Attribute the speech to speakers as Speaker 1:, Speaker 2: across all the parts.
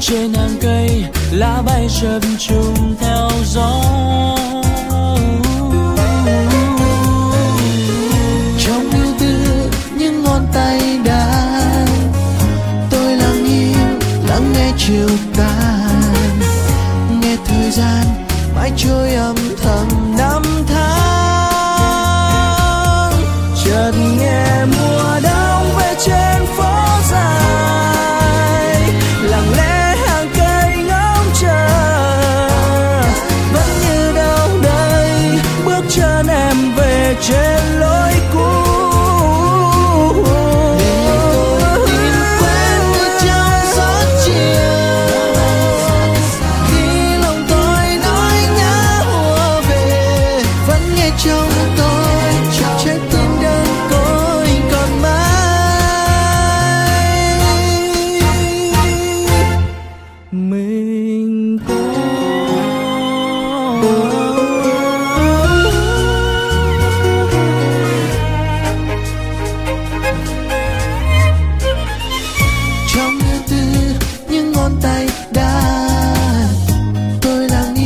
Speaker 1: trên hàng cây lá bay chập trùng theo gió.
Speaker 2: Trong yêu tư những ngón tay đàn, tôi lặng im lắng nghe chiều tàn, nghe thời gian mãi trôi âm thầm năm tháng.
Speaker 1: Chợt nghe mùa đông về trên phố dài, lặng lẽ hàng cây ngóng chờ, vẫn như đâu đây bước chân em về trên lối cũ.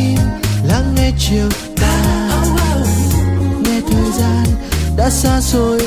Speaker 2: Xa xôi